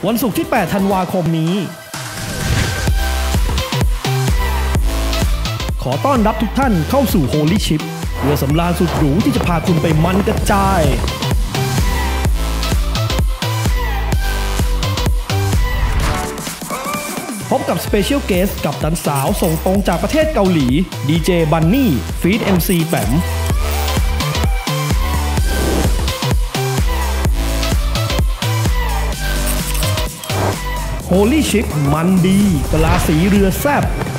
วันศุกร์ที่ 8 ธันวาคมนี้ขอต้อนรับทุกท่านเข้าสู่ Holy Ship เรือสำราญสุดหรูที่จะพาคุณไปมันกระจายพบกับ Special Guest กับดันสาวส่งตรงจากประเทศเกาหลีดีเจบันนี่ฟีด MC แปมHoly Ship มันดีกะลาสีเรือแซบ